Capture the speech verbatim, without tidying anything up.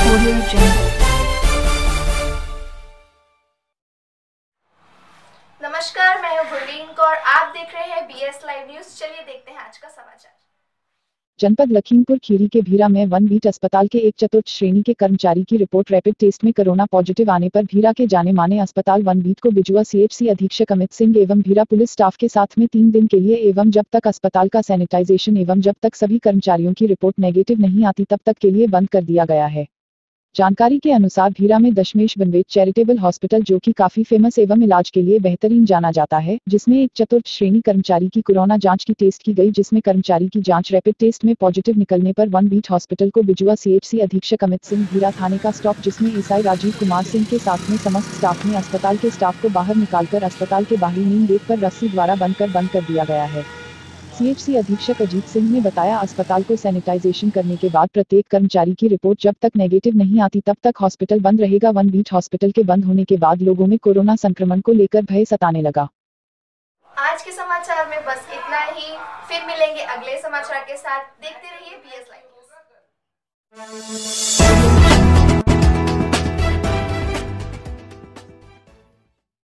Audio Jungle। नमस्कार, मैं हूं गुरलीन कौर। आप देख रहे हैं बीएस लाइव न्यूज। चलिए देखते हैं आज का समाचार। जनपद लखीमपुर खीरी के भीरा में वन बीट अस्पताल के एक चतुर्थ श्रेणी के कर्मचारी की रिपोर्ट रैपिड टेस्ट में कोरोना पॉजिटिव आने पर भीरा के जाने माने अस्पताल वन बीट को बिजुआ सीएचसी अधीक्षक अमित सिंह एवं भीरा पुलिस स्टाफ के साथ में तीन दिन के लिए एवं जब तक अस्पताल का सैनिटाइजेशन एवं जब तक सभी कर्मचारियों की रिपोर्ट नेगेटिव नहीं आती तब तक के लिए बंद कर दिया गया है। जानकारी के अनुसार भीरा में दशमेश बनवेट चैरिटेबल हॉस्पिटल जो कि काफी फेमस एवं इलाज के लिए बेहतरीन जाना जाता है, जिसमें एक चतुर्थ श्रेणी कर्मचारी की कोरोना जांच की टेस्ट की गई, जिसमें कर्मचारी की जांच रैपिड टेस्ट में पॉजिटिव निकलने पर वन बीट हॉस्पिटल को बिजुआ सीएचसी अधीक्षक अमित सिंह भीरा थाने का स्टाफ जिसमें एसआई राजीव कुमार सिंह के साथ में समस्त स्टाफ ने अस्पताल के स्टाफ को बाहर निकालकर अस्पताल के बाहरी मेन गेट पर रस्सी द्वारा बंद कर बंद कर दिया गया है। सीएचसी अधीक्षक अजीत सिंह ने बताया, अस्पताल को सैनिटाइजेशन करने के बाद प्रत्येक कर्मचारी की रिपोर्ट जब तक नेगेटिव नहीं आती तब तक हॉस्पिटल बंद रहेगा। वन बीट हॉस्पिटल के बंद होने के बाद लोगों में कोरोना संक्रमण को लेकर भय सताने लगा। आज के समाचार में बस इतना ही। फिर मिलेंगे अगले समाचार के साथ। देखते रहिए बीएस लाइव न्यूज।